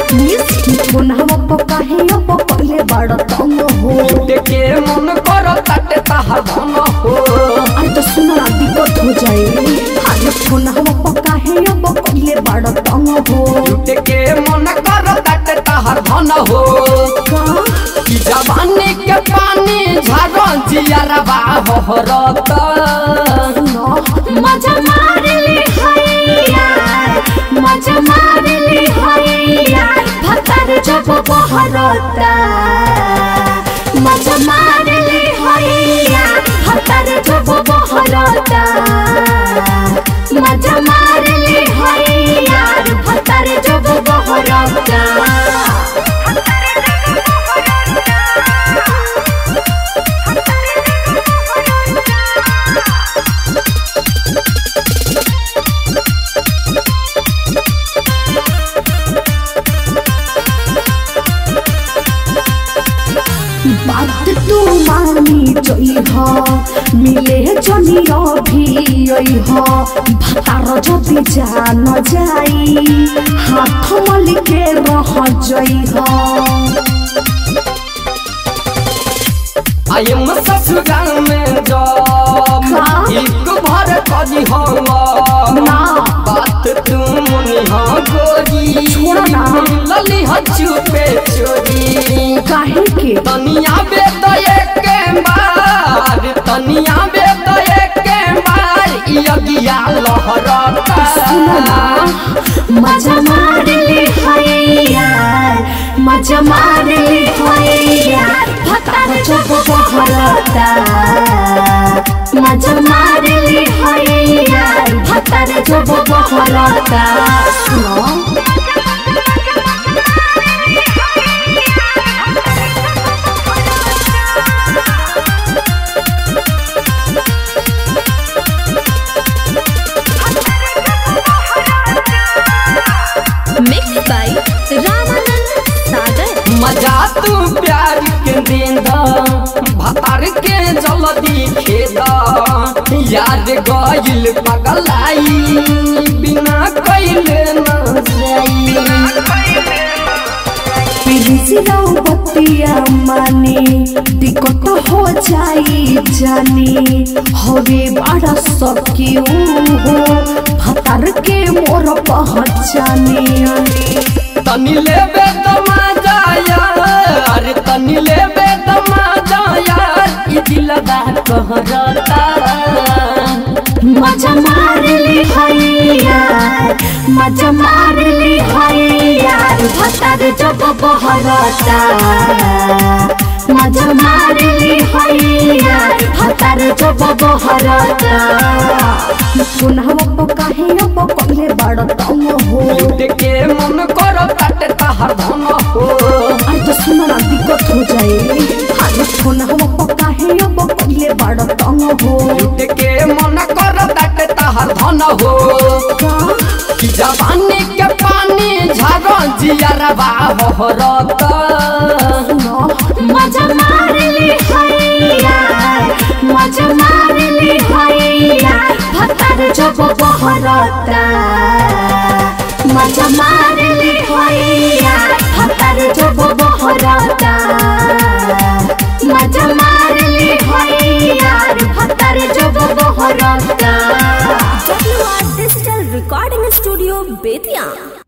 काहे अब पहले बड़ तंग हो देखे मन कर ताटे ताहा धन हो आई तो सुना दिक्कत हो जाए हाय फोन हम काहे अब पहले बड़ तंग हो देखे मन कर ताटे ताहा धन हो की जवानी के पानी झारो जियारबा होहरत मजा मार ले हैया मजा मार ले हैया भतर जब बहरता मजा मार ले हैया भतर जब बहरता मजा मार ले हैया भतर जब बहरता बात तू मानी जइहा मिले जनी अभी भतार जदि जान जाई हाथ मल के रह जइहा आई हम ससुराल में जब एक भर कदी होला बात तू मुनी हो गोरी छोड़ ना लली ह चुपे चोरी काहे के तनिया बे दये के मार तनिया बे दये के मार यगिया लहरता मजा मार ले हैया मजा मार ले हैया भतार जब बहरता मजा मार ले हैया भतार जब बहरता सुनो मिक्स बाय रामानंद सागर मजा तू प्यार के देंदा भतार के जल्दी खेदा याद गइल पगलाई बिना कइले न जाई पिलिसिरा बतिया माने दिक्कत हो जाई जानी हवे बड़ा सकियो हो भतार के मोर पहचाने तनी लेबे दमाजा यार तनी लेबे दमाजा यार ई दिलदा कहरता मजा मार ले हैया मजा मार ले हैया भतार जब बहरता मजा मार ले हैया भतार जब बहरता पुनः काहे अब पहले बड़ तंग हो देखे मन कर ताटे ताहा धन हो आई तो सुना दिक्कत हो जाए हाय फोन हम काहे अब पहले बड़ तंग हो देखे मन कर ताटे ताहा धन हो की जवानी के पानी झारो जियारबा होहरत मजा मार ले हैया मजा मार ले हैया भतार जब बहरता मजा मार ले हैया भतार जब बहरता मजा मार ले हैया भतार जब बहरता डिजिटल रिकॉर्डिंग स्टूडियो बेतिया।